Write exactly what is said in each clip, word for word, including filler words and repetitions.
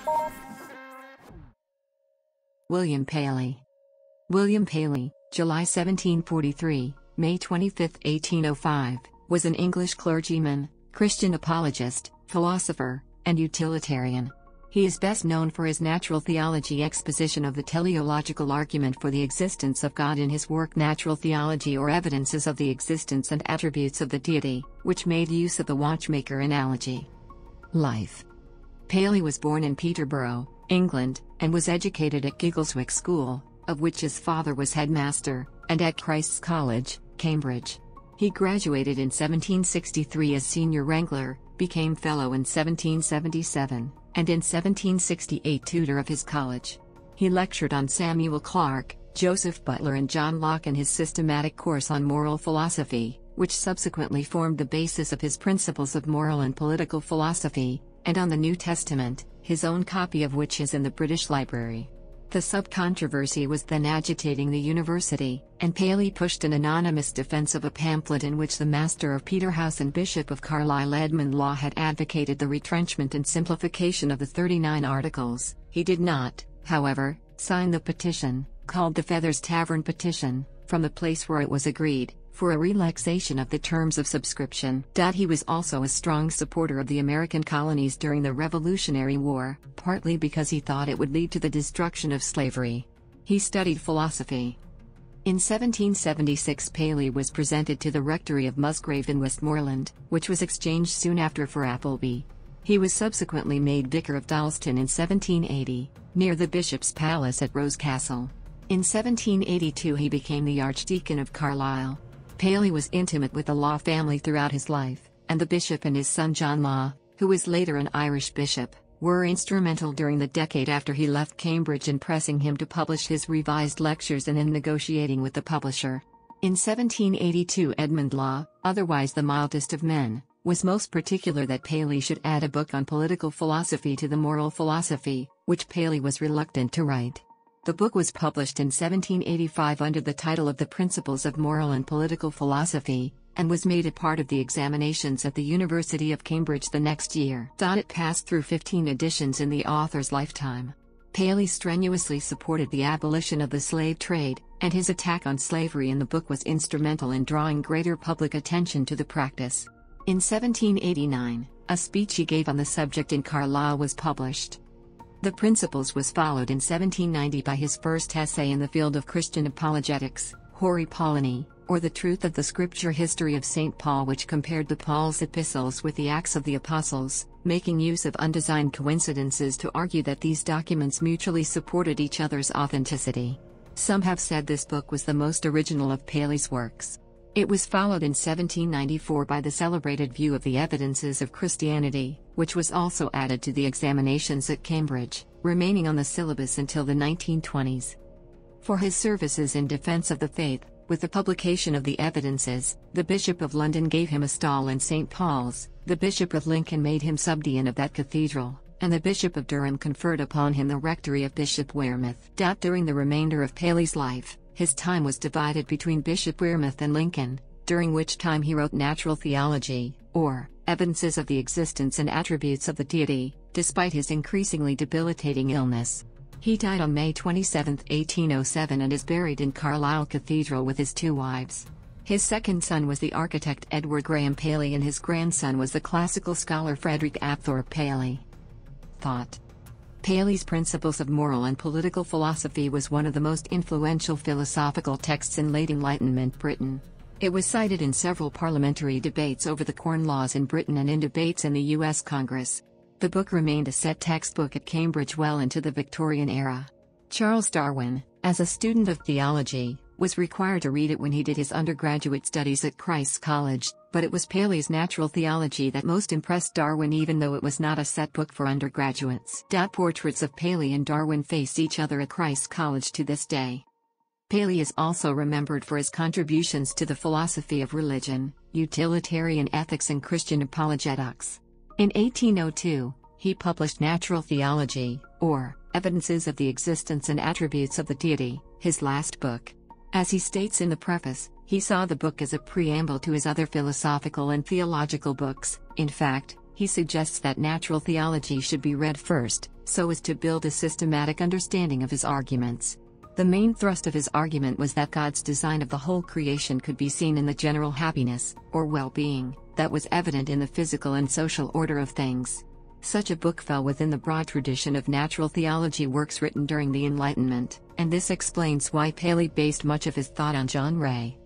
William Paley. William Paley, July seventeen forty-three, May twenty-fifth, eighteen oh five, was an English clergyman, Christian apologist, philosopher, and utilitarian. He is best known for his Natural Theology exposition of the teleological argument for the existence of God in his work Natural Theology, or Evidences of the Existence and Attributes of the Deity, which made use of the watchmaker analogy. Life. Paley was born in Peterborough, England, and was educated at Giggleswick School, of which his father was headmaster, and at Christ's College, Cambridge. He graduated in seventeen sixty-three as senior wrangler, became fellow in seventeen seventy-seven, and in seventeen sixty-eight tutor of his college. He lectured on Samuel Clarke, Joseph Butler and John Locke in his systematic course on moral philosophy, which subsequently formed the basis of his Principles of Moral and Political Philosophy, and on the New Testament, his own copy of which is in the British Library. The sub-controversy was then agitating the university, and Paley pushed an anonymous defense of a pamphlet in which the Master of Peterhouse and Bishop of Carlisle Edmund Law had advocated the retrenchment and simplification of the thirty-nine Articles. He did not, however, sign the petition, called the Feathers Tavern Petition, from the place where it was agreed, for a relaxation of the terms of subscription. He was also a strong supporter of the American colonies during the Revolutionary War, partly because he thought it would lead to the destruction of slavery. He studied philosophy. In seventeen seventy-six, Paley was presented to the rectory of Musgrave in Westmoreland, which was exchanged soon after for Appleby. He was subsequently made vicar of Dalston in seventeen eighty, near the bishop's palace at Rosecastle. In seventeen eighty-two he became the Archdeacon of Carlisle. Paley was intimate with the Law family throughout his life, and the bishop and his son John Law, who was later an Irish bishop, were instrumental during the decade after he left Cambridge in pressing him to publish his revised lectures and in negotiating with the publisher. In seventeen eighty-two, Edmund Law, otherwise the mildest of men, was most particular that Paley should add a book on political philosophy to the moral philosophy, which Paley was reluctant to write. The book was published in seventeen eighty-five under the title of The Principles of Moral and Political Philosophy, and was made a part of the examinations at the University of Cambridge the next year. It passed through fifteen editions in the author's lifetime. Paley strenuously supported the abolition of the slave trade, and his attack on slavery in the book was instrumental in drawing greater public attention to the practice. In seventeen eighty-nine, a speech he gave on the subject in Carlisle was published. The Principles was followed in seventeen ninety by his first essay in the field of Christian apologetics, Hori Paulini, or The Truth of the Scripture History of Saint Paul, which compared the Paul's epistles with the Acts of the Apostles, making use of undesigned coincidences to argue that these documents mutually supported each other's authenticity. Some have said this book was the most original of Paley's works. It was followed in seventeen ninety-four by the celebrated View of the Evidences of Christianity, which was also added to the examinations at Cambridge, remaining on the syllabus until the nineteen twenties. For his services in defense of the faith, with the publication of the Evidences, the Bishop of London gave him a stall in Saint Paul's, the Bishop of Lincoln made him subdean of that cathedral, and the Bishop of Durham conferred upon him the rectory of Bishop Wearmouth. During the remainder of Paley's life, his time was divided between Bishop Wearmouth and Lincoln, during which time he wrote Natural Theology, or Evidences of the Existence and Attributes of the Deity, despite his increasingly debilitating illness. He died on May twenty-seventh, eighteen oh seven, and is buried in Carlisle Cathedral with his two wives. His second son was the architect Edward Graham Paley, and his grandson was the classical scholar Frederick Apthorpe Paley. Thought. Paley's Principles of Moral and Political Philosophy was one of the most influential philosophical texts in late Enlightenment Britain. It was cited in several parliamentary debates over the Corn Laws in Britain and in debates in the U S Congress. The book remained a set textbook at Cambridge well into the Victorian era. Charles Darwin, as a student of theology, was required to read it when he did his undergraduate studies at Christ's College, but it was Paley's Natural Theology that most impressed Darwin, even though it was not a set book for undergraduates. Portraits of Paley and Darwin face each other at Christ's College to this day. Paley is also remembered for his contributions to the philosophy of religion, utilitarian ethics and Christian apologetics. In eighteen oh two, he published Natural Theology, or Evidences of the Existence and Attributes of the Deity, his last book. As he states in the preface, he saw the book as a preamble to his other philosophical and theological books. In fact, He suggests that natural theology should be read first, so as to build a systematic understanding of his arguments. The main thrust of his argument was that God's design of the whole creation could be seen in the general happiness, or well-being, that was evident in the physical and social order of things. Such a book fell within the broad tradition of natural theology works written during the Enlightenment, and this explains why Paley based much of his thought on John Ray,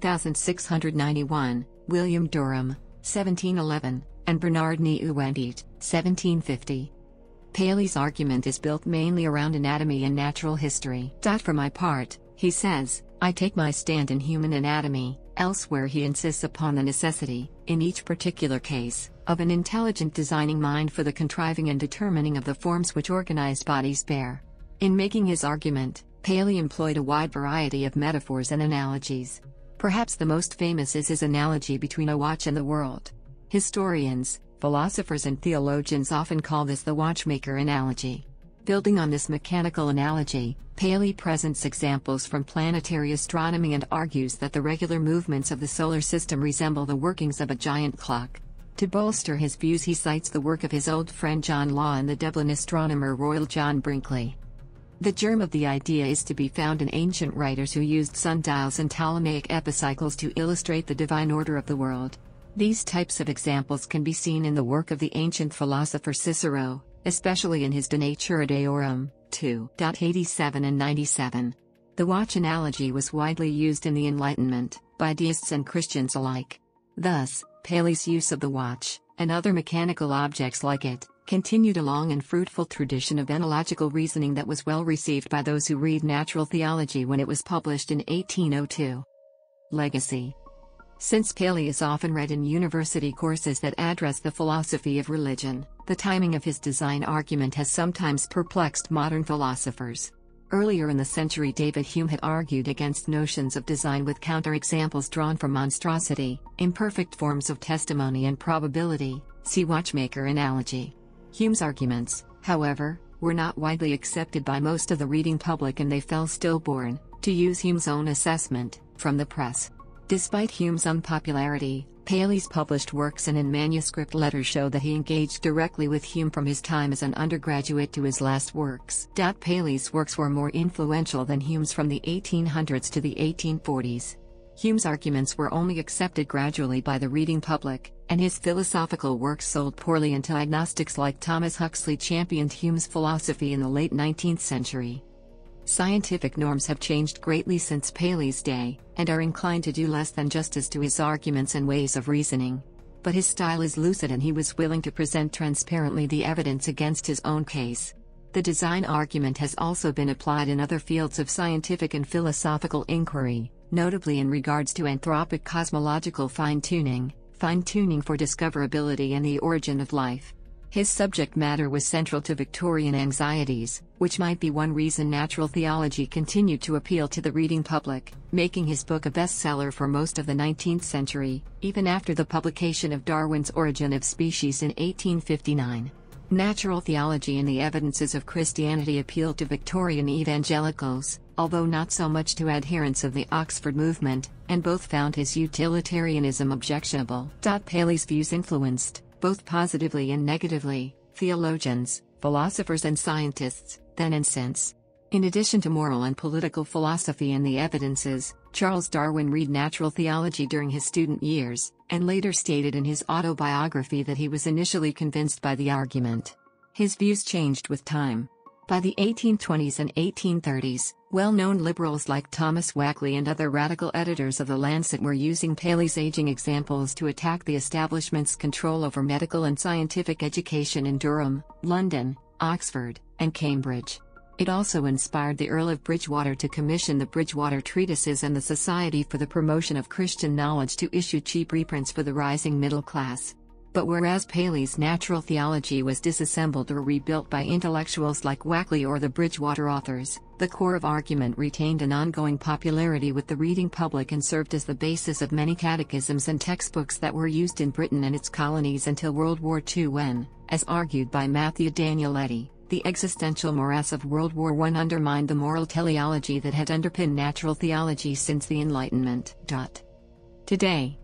sixteen ninety-one, William Durham, seventeen eleven, and Bernard Nieuwendyt, seventeen fifty. Paley's argument is built mainly around anatomy and natural history. For my part, he says, I take my stand in human anatomy. Elsewhere he insists upon the necessity, in each particular case, of an intelligent designing mind for the contriving and determining of the forms which organized bodies bear. In making his argument, Paley employed a wide variety of metaphors and analogies. Perhaps the most famous is his analogy between a watch and the world. Historians, philosophers and theologians often call this the watchmaker analogy. Building on this mechanical analogy, Paley presents examples from planetary astronomy and argues that the regular movements of the solar system resemble the workings of a giant clock. To bolster his views he cites the work of his old friend John Law and the Dublin astronomer Royal John Brinkley. The germ of the idea is to be found in ancient writers who used sundials and Ptolemaic epicycles to illustrate the divine order of the world. These types of examples can be seen in the work of the ancient philosopher Cicero, especially in his De Natura Deorum, two eighty-seven and ninety-seven. The watch analogy was widely used in the Enlightenment, by deists and Christians alike. Thus, Paley's use of the watch, and other mechanical objects like it, continued a long and fruitful tradition of analogical reasoning that was well received by those who read natural theology when it was published in eighteen oh two. Legacy. Since Paley is often read in university courses that address the philosophy of religion, the timing of his design argument has sometimes perplexed modern philosophers. Earlier in the century David Hume had argued against notions of design with counterexamples drawn from monstrosity, imperfect forms of testimony and probability, see watchmaker analogy. Hume's arguments, however, were not widely accepted by most of the reading public and they fell stillborn, to use Hume's own assessment, from the press. Despite Hume's unpopularity, Paley's published works and in manuscript letters show that he engaged directly with Hume from his time as an undergraduate to his last works. Paley's works were more influential than Hume's from the eighteen hundreds to the eighteen forties. Hume's arguments were only accepted gradually by the reading public, and his philosophical works sold poorly until agnostics like Thomas Huxley championed Hume's philosophy in the late nineteenth century. Scientific norms have changed greatly since Paley's day, and are inclined to do less than justice to his arguments and ways of reasoning. But his style is lucid and he was willing to present transparently the evidence against his own case. The design argument has also been applied in other fields of scientific and philosophical inquiry, notably in regards to anthropic cosmological fine-tuning, fine-tuning for discoverability and the origin of life. His subject matter was central to Victorian anxieties, which might be one reason natural theology continued to appeal to the reading public, making his book a bestseller for most of the nineteenth century, even after the publication of Darwin's Origin of Species in eighteen fifty-nine. Natural theology and the evidences of Christianity appealed to Victorian evangelicals, although not so much to adherents of the Oxford movement, and both found his utilitarianism objectionable. Paley's views influenced, both positively and negatively, theologians, philosophers and scientists, then and since. In addition to moral and political philosophy and the evidences, Charles Darwin read natural theology during his student years, and later stated in his autobiography that he was initially convinced by the argument. His views changed with time. By the eighteen twenties and eighteen thirties, well-known liberals like Thomas Wackley and other radical editors of The Lancet were using Paley's aging examples to attack the establishment's control over medical and scientific education in Durham, London, Oxford, and Cambridge. It also inspired the Earl of Bridgewater to commission the Bridgewater Treatises and the Society for the Promotion of Christian Knowledge to issue cheap reprints for the rising middle class. But whereas Paley's natural theology was disassembled or rebuilt by intellectuals like Wackley or the Bridgewater authors, the core of argument retained an ongoing popularity with the reading public and served as the basis of many catechisms and textbooks that were used in Britain and its colonies until World War Two when, as argued by Matthew Daniel Eddy, the existential morass of World War One undermined the moral teleology that had underpinned natural theology since the Enlightenment. Today,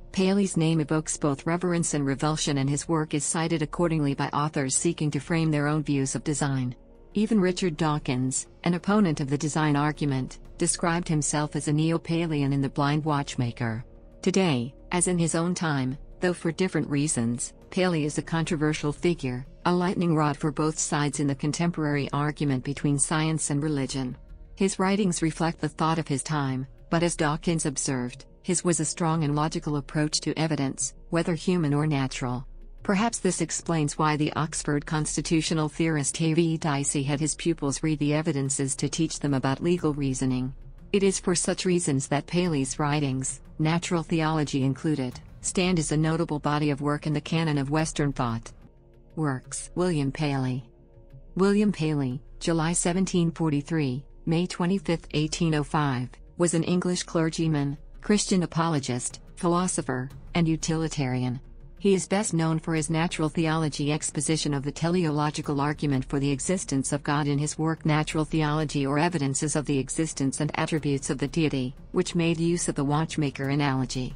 Paley's name evokes both reverence and revulsion, and his work is cited accordingly by authors seeking to frame their own views of design. Even Richard Dawkins, an opponent of the design argument, described himself as a neo-Palean in The Blind Watchmaker. Today, as in his own time, though for different reasons, Paley is a controversial figure, a lightning rod for both sides in the contemporary argument between science and religion. His writings reflect the thought of his time, but as Dawkins observed, his was a strong and logical approach to evidence, whether human or natural. Perhaps this explains why the Oxford constitutional theorist A V Dicey had his pupils read the evidences to teach them about legal reasoning. It is for such reasons that Paley's writings, Natural Theology included, stand as a notable body of work in the canon of Western thought. Works: William Paley. William Paley, July seventeen forty-three, May twenty-fifth, eighteen oh five, was an English clergyman, Christian apologist, philosopher, and utilitarian. He is best known for his Natural Theology exposition of the teleological argument for the existence of God in his work Natural Theology, or Evidences of the Existence and Attributes of the Deity, which made use of the watchmaker analogy.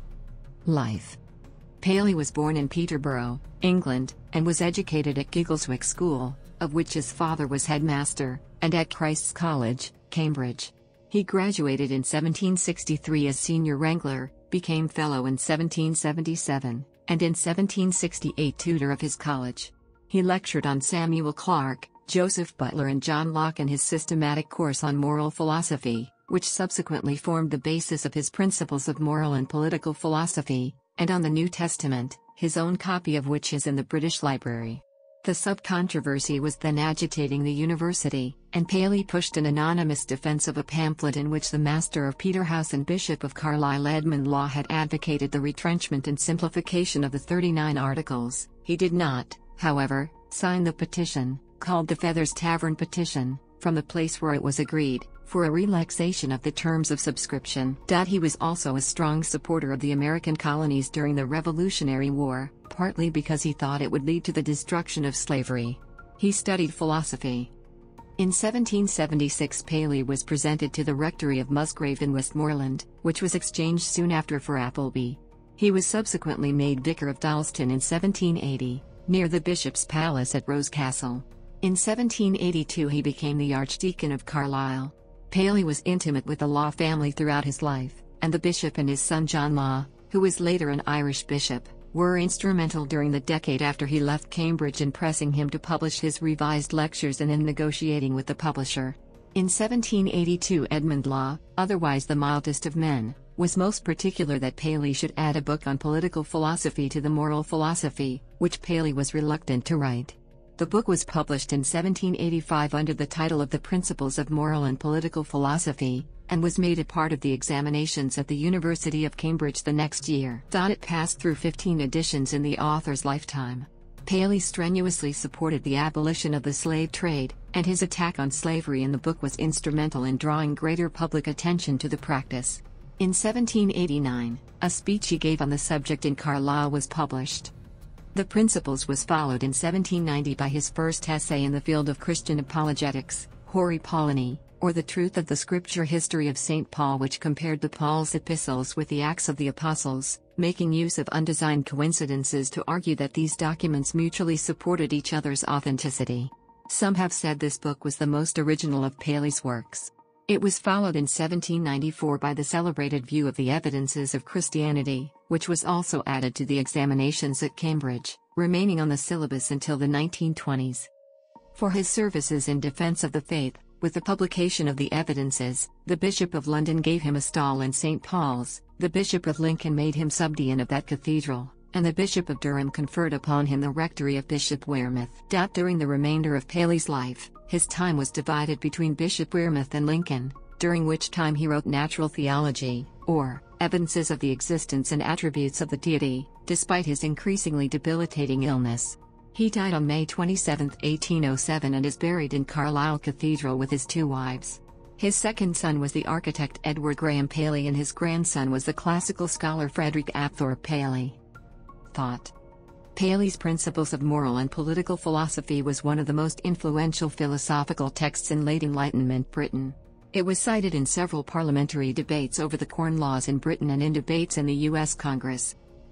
Life. Paley was born in Peterborough, England, and was educated at Giggleswick School, of which his father was headmaster, and at Christ's College, Cambridge. He graduated in seventeen sixty-three as senior wrangler, became fellow in seventeen seventy-seven, and in seventeen sixty-eight tutor of his college. He lectured on Samuel Clarke, Joseph Butler and John Locke in his systematic course on moral philosophy, which subsequently formed the basis of his Principles of Moral and Political Philosophy, and on the New Testament, his own copy of which is in the British Library. The sub-controversy was then agitating the university, and Paley pushed an anonymous defense of a pamphlet in which the Master of Peterhouse and Bishop of Carlisle Edmund Law had advocated the retrenchment and simplification of the thirty-nine Articles. He did not, however, sign the petition, called the Feathers Tavern Petition, from the place where it was agreed, for a relaxation of the terms of subscription. He was also a strong supporter of the American colonies during the Revolutionary War, partly because he thought it would lead to the destruction of slavery. He studied philosophy. In seventeen seventy-six, Paley was presented to the rectory of Musgrave in Westmoreland, which was exchanged soon after for Appleby. He was subsequently made vicar of Dalston in seventeen eighty, near the bishop's palace at Rosecastle. In seventeen eighty-two he became the Archdeacon of Carlisle. Paley was intimate with the Law family throughout his life, and the bishop and his son John Law, who was later an Irish bishop, were instrumental during the decade after he left Cambridge in pressing him to publish his revised lectures and in negotiating with the publisher. In seventeen eighty-two, Edmund Law, otherwise the mildest of men, was most particular that Paley should add a book on political philosophy to the moral philosophy, which Paley was reluctant to write. The book was published in seventeen eighty-five under the title of The Principles of Moral and Political Philosophy, and was made a part of the examinations at the University of Cambridge the next year. It passed through fifteen editions in the author's lifetime. Paley strenuously supported the abolition of the slave trade, and his attack on slavery in the book was instrumental in drawing greater public attention to the practice. In seventeen eighty-nine, a speech he gave on the subject in Carlisle was published. The Principles was followed in seventeen ninety by his first essay in the field of Christian apologetics, Hori Paulini, or the Truth of the Scripture History of Saint Paul, which compared the Paul's epistles with the Acts of the Apostles, making use of undesigned coincidences to argue that these documents mutually supported each other's authenticity. Some have said this book was the most original of Paley's works. It was followed in seventeen ninety-four by the celebrated View of the Evidences of Christianity, which was also added to the examinations at Cambridge, remaining on the syllabus until the nineteen twenties. For his services in defense of the faith, with the publication of the Evidences, the Bishop of London gave him a stall in Saint Paul's, the Bishop of Lincoln made him subdean of that cathedral, and the Bishop of Durham conferred upon him the rectory of Bishop Wearmouth. During the remainder of Paley's life, his time was divided between Bishop Wearmouth and Lincoln, during which time he wrote Natural Theology, or Evidences of the Existence and Attributes of the Deity, despite his increasingly debilitating illness. He died on May twenty-seventh, eighteen oh seven, and is buried in Carlisle Cathedral with his two wives. His second son was the architect Edward Graham Paley, and his grandson was the classical scholar Frederick Apthorpe Paley. Thought. Paley's Principles of Moral and Political Philosophy was one of the most influential philosophical texts in late Enlightenment Britain. It was cited in several parliamentary debates over the Corn Laws in Britain and in debates in the U S Congress.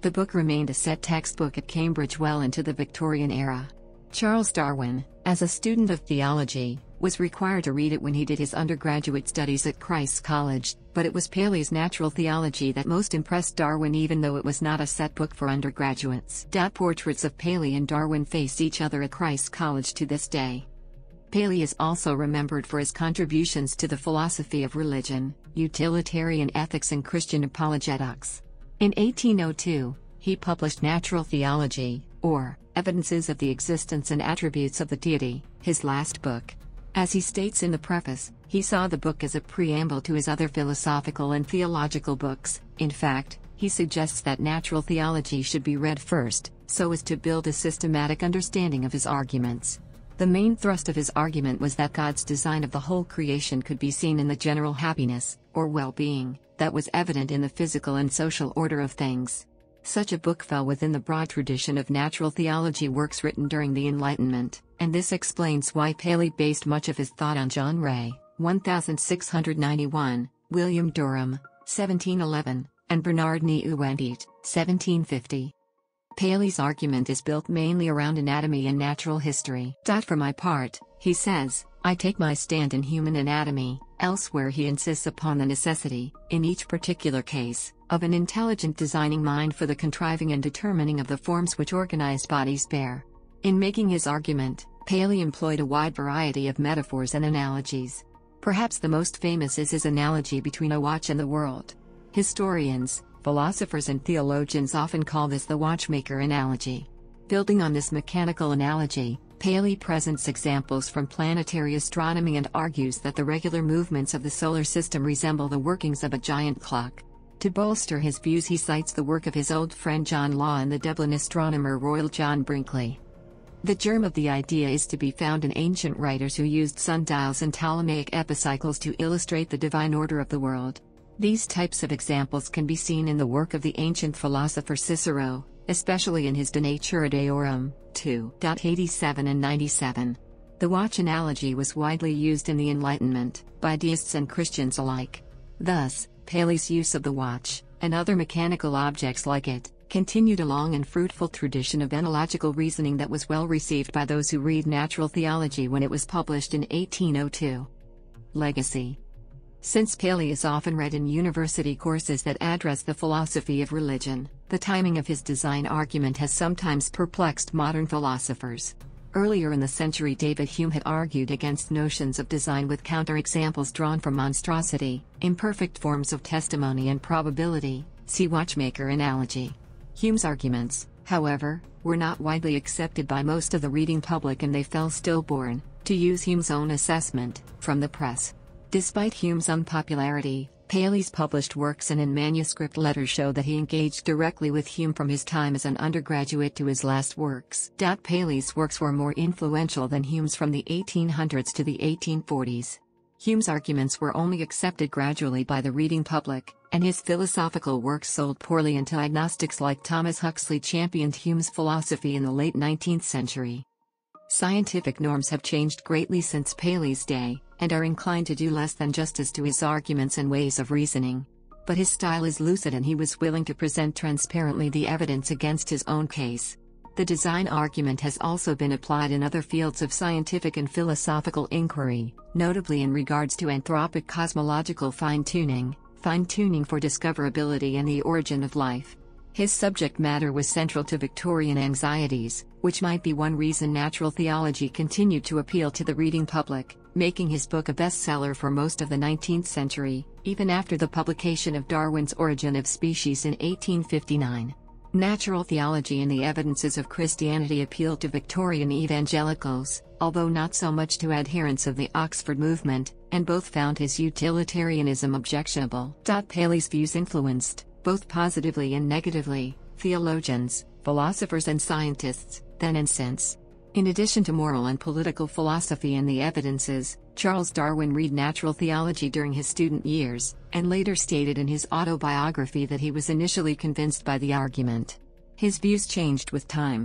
The book remained a set textbook at Cambridge well into the Victorian era. Charles Darwin, as a student of theology, was required to read it when he did his undergraduate studies at Christ's College, but it was Paley's Natural Theology that most impressed Darwin, even though it was not a set book for undergraduates. Portraits of Paley and Darwin face each other at Christ's College to this day. Paley is also remembered for his contributions to the philosophy of religion, utilitarian ethics and Christian apologetics. In eighteen oh two, he published Natural Theology, or Evidences of the Existence and Attributes of the Deity, his last book. As he states in the preface, he saw the book as a preamble to his other philosophical and theological books. In fact, he suggests that natural theology should be read first, so as to build a systematic understanding of his arguments. The main thrust of his argument was that God's design of the whole creation could be seen in the general happiness, or well-being, that was evident in the physical and social order of things. Such a book fell within the broad tradition of natural theology works written during the Enlightenment, and this explains why Paley based much of his thought on John Ray, sixteen ninety-one, William Durham, seventeen eleven, and Bernard Nieuwenhuis, seventeen fifty. Paley's argument is built mainly around anatomy and natural history. For my part, he says, I take my stand in human anatomy. Elsewhere he insists upon the necessity, in each particular case, of an intelligent designing mind for the contriving and determining of the forms which organized bodies bear. In making his argument, Paley employed a wide variety of metaphors and analogies. Perhaps the most famous is his analogy between a watch and the world. Historians, philosophers and theologians often call this the watchmaker analogy. Building on this mechanical analogy, Paley presents examples from planetary astronomy and argues that the regular movements of the solar system resemble the workings of a giant clock. To bolster his views he cites the work of his old friend John Law and the Dublin astronomer Royal John Brinkley. The germ of the idea is to be found in ancient writers who used sundials and Ptolemaic epicycles to illustrate the divine order of the world. These types of examples can be seen in the work of the ancient philosopher Cicero, especially in his De Natura Deorum, two eighty-seven and ninety-seven. The watch analogy was widely used in the Enlightenment, by deists and Christians alike. Thus, Paley's use of the watch, and other mechanical objects like it, continued a long and fruitful tradition of analogical reasoning that was well received by those who read natural theology when it was published in eighteen oh two. Legacy. Since Paley is often read in university courses that address the philosophy of religion, the timing of his design argument has sometimes perplexed modern philosophers. Earlier in the century David Hume had argued against notions of design with counterexamples drawn from monstrosity, imperfect forms of testimony and probability, see watchmaker analogy. Hume's arguments, however, were not widely accepted by most of the reading public and they fell stillborn, to use Hume's own assessment, from the press. Despite Hume's unpopularity, Paley's published works and in manuscript letters show that he engaged directly with Hume from his time as an undergraduate to his last works. Paley's works were more influential than Hume's from the eighteen hundreds to the eighteen forties. Hume's arguments were only accepted gradually by the reading public, and his philosophical works sold poorly until agnostics like Thomas Huxley championed Hume's philosophy in the late nineteenth century. Scientific norms have changed greatly since Paley's day, and are inclined to do less than justice to his arguments and ways of reasoning. But his style is lucid and he was willing to present transparently the evidence against his own case. The design argument has also been applied in other fields of scientific and philosophical inquiry, notably in regards to anthropic cosmological fine-tuning, fine-tuning for discoverability and the origin of life. His subject matter was central to Victorian anxieties, which might be one reason natural theology continued to appeal to the reading public, making his book a bestseller for most of the nineteenth century, even after the publication of Darwin's Origin of Species in eighteen fifty-nine. Natural Theology and the Evidences of Christianity appealed to Victorian evangelicals, although not so much to adherents of the Oxford movement, and both found his utilitarianism objectionable. Paley's views influenced, both positively and negatively, theologians, philosophers and scientists, then and since. In addition to moral and political philosophy and the evidences, Charles Darwin read natural theology during his student years, and later stated in his autobiography that he was initially convinced by the argument. His views changed with time.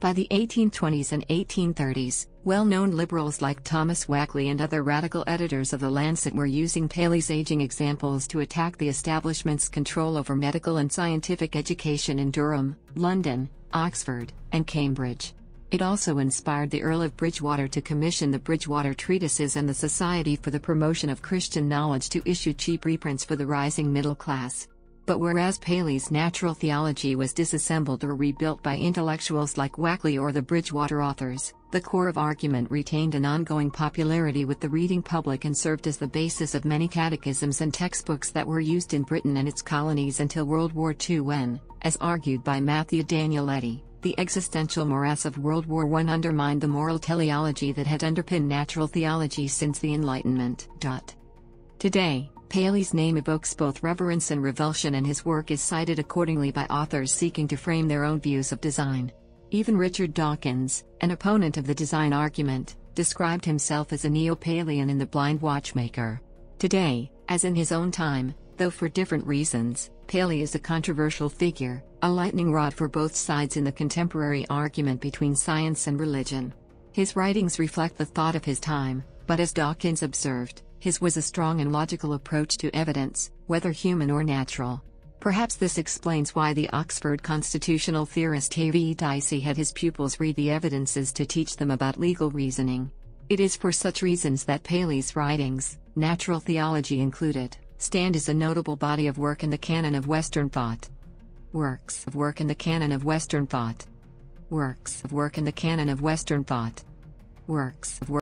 By the eighteen twenties and eighteen thirties, well-known liberals like Thomas Wackley and other radical editors of The Lancet were using Paley's aging examples to attack the establishment's control over medical and scientific education in Durham, London, Oxford, and Cambridge. It also inspired the Earl of Bridgewater to commission the Bridgewater Treatises and the Society for the Promotion of Christian Knowledge to issue cheap reprints for the rising middle class. But whereas Paley's Natural Theology was disassembled or rebuilt by intellectuals like Wackley or the Bridgewater authors, the core of argument retained an ongoing popularity with the reading public and served as the basis of many catechisms and textbooks that were used in Britain and its colonies until World War Two when, as argued by Matthew Danieletti, the existential morass of World War One undermined the moral teleology that had underpinned natural theology since the Enlightenment. Today, Paley's name evokes both reverence and revulsion, and his work is cited accordingly by authors seeking to frame their own views of design. Even Richard Dawkins, an opponent of the design argument, described himself as a neo-Palean in The Blind Watchmaker. Today, as in his own time, though for different reasons, Paley is a controversial figure, a lightning rod for both sides in the contemporary argument between science and religion. His writings reflect the thought of his time, but as Dawkins observed, his was a strong and logical approach to evidence, whether human or natural. Perhaps this explains why the Oxford constitutional theorist A V Dicey had his pupils read the evidences to teach them about legal reasoning. It is for such reasons that Paley's writings, Natural Theology included, stand as a notable body of work in the canon of Western thought. Works of work in the canon of Western thought. Works of work in the canon of Western thought. Works of work